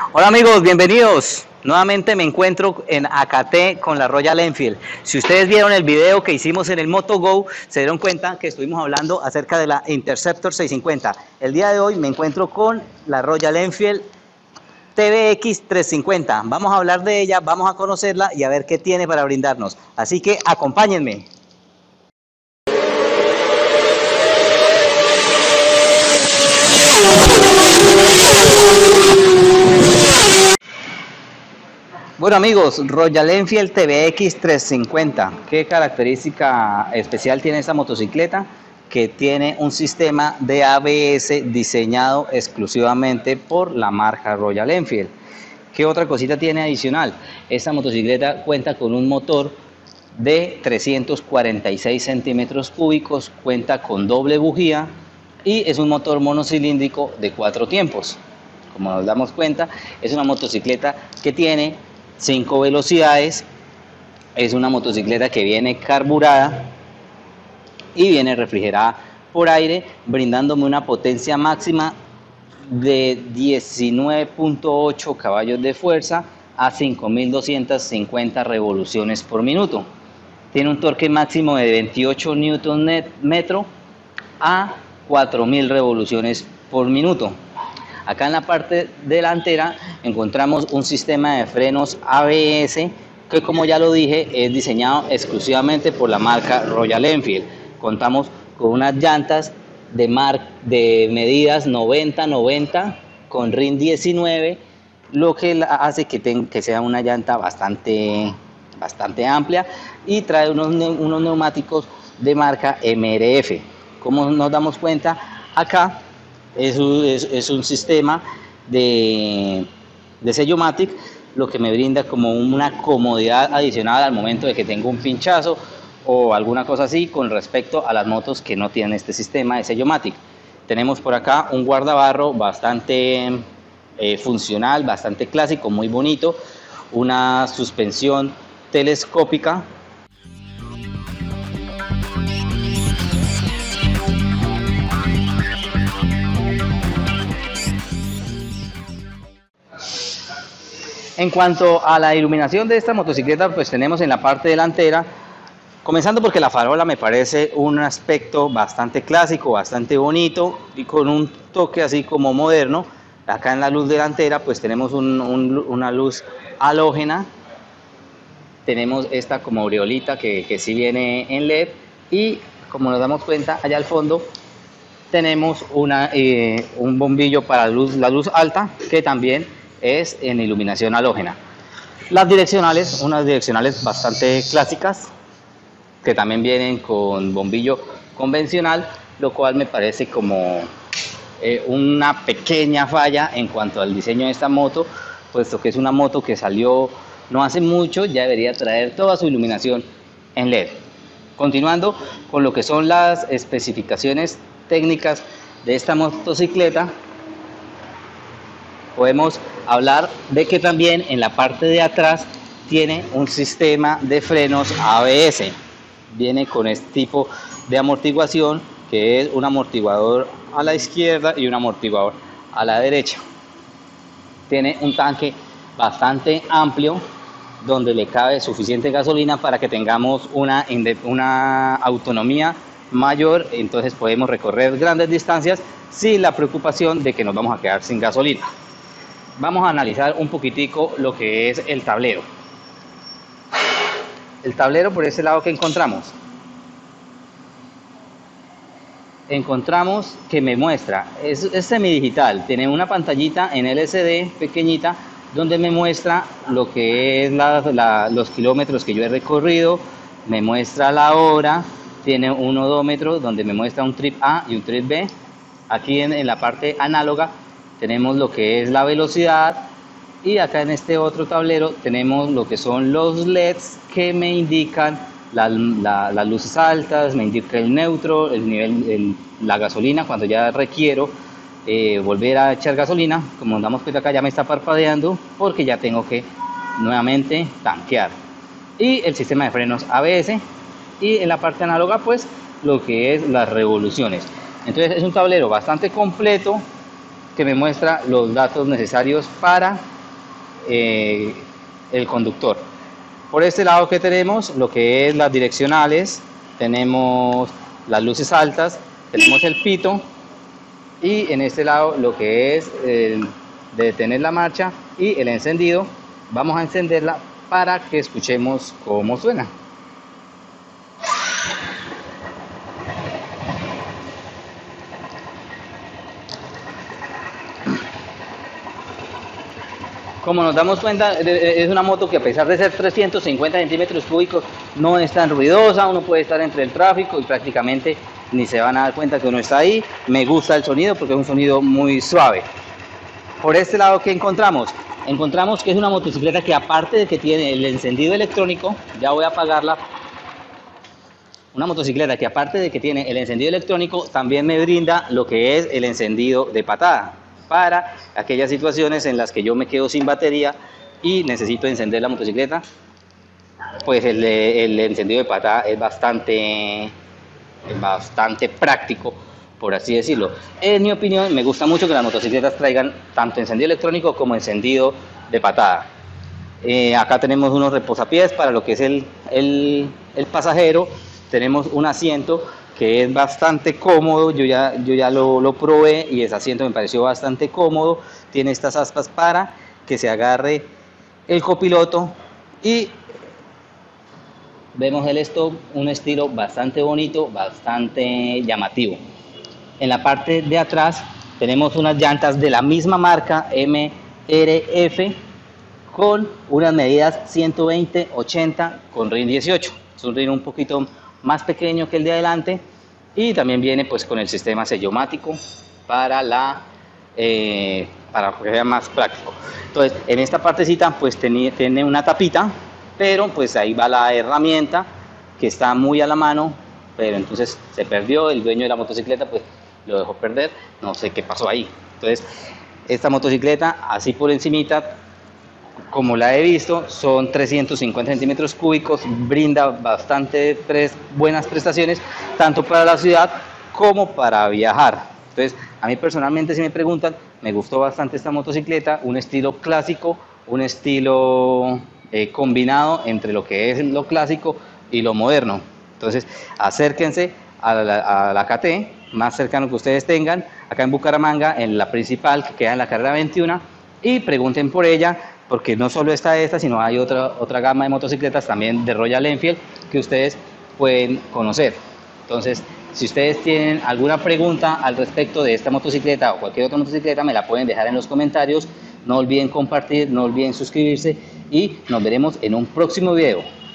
Hola amigos, bienvenidos. Nuevamente me encuentro en Acaté con la Royal Enfield. Si ustedes vieron el video que hicimos en el MotoGo, se dieron cuenta que estuvimos hablando acerca de la Interceptor 650. El día de hoy me encuentro con la Royal Enfield TVX 350. Vamos a hablar de ella, vamos a conocerla y a ver qué tiene para brindarnos. Así que acompáñenme. Bueno amigos, Royal Enfield TVX 350. ¿Qué característica especial tiene esta motocicleta? Que tiene un sistema de ABS diseñado exclusivamente por la marca Royal Enfield. ¿Qué otra cosita tiene adicional? Esta motocicleta cuenta con un motor de 346 centímetros cúbicos, cuenta con doble bujía y es un motor monocilíndrico de 4 tiempos. Como nos damos cuenta, es una motocicleta que tiene 5 velocidades, es una motocicleta que viene carburada y viene refrigerada por aire, brindándome una potencia máxima de 19.8 caballos de fuerza a 5.250 revoluciones por minuto. Tiene un torque máximo de 28 Nm a 4.000 revoluciones por minuto. Acá en la parte delantera encontramos un sistema de frenos ABS que, como ya lo dije, es diseñado exclusivamente por la marca Royal Enfield. Contamos con unas llantas de medidas 90-90 con RIN 19, lo que hace que sea una llanta bastante amplia, y trae unos neumáticos de marca MRF. Como nos damos cuenta, acá es un sistema de sello-matic, lo que me brinda como una comodidad adicional al momento de que tengo un pinchazo o alguna cosa así con respecto a las motos que no tienen este sistema de sello-matic. Tenemos por acá un guardabarro bastante funcional, bastante clásico, muy bonito, una suspensión telescópica. En cuanto a la iluminación de esta motocicleta, pues tenemos en la parte delantera, comenzando porque la farola me parece un aspecto bastante clásico, bastante bonito y con un toque así como moderno. Acá en la luz delantera pues tenemos una luz halógena, tenemos esta como aureolita que sí viene en LED, y como nos damos cuenta allá al fondo tenemos un bombillo para la luz alta, que también es en iluminación halógena. Las direccionales, unas direccionales bastante clásicas, que también vienen con bombillo convencional, lo cual me parece como una pequeña falla en cuanto al diseño de esta moto, puesto que es una moto que salió no hace mucho, ya debería traer toda su iluminación en LED. Continuando con lo que son las especificaciones técnicas de esta motocicleta, podemos hablar de que también en la parte de atrás tiene un sistema de frenos ABS. Viene con este tipo de amortiguación, que es un amortiguador a la izquierda y un amortiguador a la derecha. Tiene un tanque bastante amplio donde le cabe suficiente gasolina para que tengamos una autonomía mayor, entonces podemos recorrer grandes distancias sin la preocupación de que nos vamos a quedar sin gasolina. Vamos a analizar un poquitico lo que es el tablero. El tablero, por ese lado que encontramos que me muestra, es semidigital, tiene una pantallita en LCD pequeñita donde me muestra lo que es los kilómetros que yo he recorrido, me muestra la hora, tiene un odómetro donde me muestra un trip A y un trip B. Aquí en la parte análoga tenemos lo que es la velocidad, y acá en este otro tablero tenemos lo que son los LEDs que me indican las luces altas, me indica el neutro, el nivel, la gasolina cuando ya requiero volver a echar gasolina. Como nos damos cuenta acá ya me está parpadeando porque ya tengo que nuevamente tanquear, y el sistema de frenos ABS, y en la parte análoga pues lo que es las revoluciones. Entonces es un tablero bastante completo que me muestra los datos necesarios para el conductor. Por este lado que tenemos lo que es las direccionales, tenemos las luces altas, tenemos el pito, y en este lado lo que es de detener la marcha y el encendido. Vamos a encenderla para que escuchemos cómo suena. Como nos damos cuenta, es una moto que a pesar de ser 350 centímetros cúbicos no es tan ruidosa. Uno puede estar entre el tráfico y prácticamente ni se van a dar cuenta que uno está ahí. Me gusta el sonido porque es un sonido muy suave. Por este lado, ¿qué encontramos? Encontramos que es una motocicleta que, aparte de que tiene el encendido electrónico, ya voy a apagarla. Una motocicleta que, aparte de que tiene el encendido electrónico, también me brinda lo que es el encendido de patada, para aquellas situaciones en las que yo me quedo sin batería y necesito encender la motocicleta. Pues el encendido de patada es bastante práctico, por así decirlo. En mi opinión, me gusta mucho que las motocicletas traigan tanto encendido electrónico como encendido de patada. Acá tenemos unos reposapiés para lo que es el pasajero. Tenemos un asiento que es bastante cómodo. Yo ya lo probé y ese asiento me pareció bastante cómodo. Tiene estas aspas para que se agarre el copiloto, y vemos el stop, un estilo bastante bonito, bastante llamativo. En la parte de atrás tenemos unas llantas de la misma marca, MRF, con unas medidas 120/80 con RIN 18. Es un RIN un poquito más pequeño que el de adelante, y también viene pues con el sistema sellomático para que sea más práctico. Entonces, en esta partecita pues tiene una tapita, pero pues ahí va la herramienta que está muy a la mano, pero entonces se perdió. El dueño de la motocicleta pues lo dejó perder, no sé qué pasó ahí. Entonces, esta motocicleta, así por encimita, como la he visto, son 350 centímetros cúbicos, brinda bastante buenas prestaciones, tanto para la ciudad como para viajar. Entonces, a mí personalmente, si me preguntan, me gustó bastante esta motocicleta, un estilo clásico, un estilo combinado entre lo que es lo clásico y lo moderno. Entonces, acérquense a la KT más cercano que ustedes tengan, acá en Bucaramanga, en la principal, que queda en la carrera 21, y pregunten por ella, porque no solo está esta, sino hay otra gama de motocicletas también de Royal Enfield que ustedes pueden conocer. Entonces, si ustedes tienen alguna pregunta al respecto de esta motocicleta o cualquier otra motocicleta, me la pueden dejar en los comentarios. No olviden compartir, no olviden suscribirse, y nos veremos en un próximo video.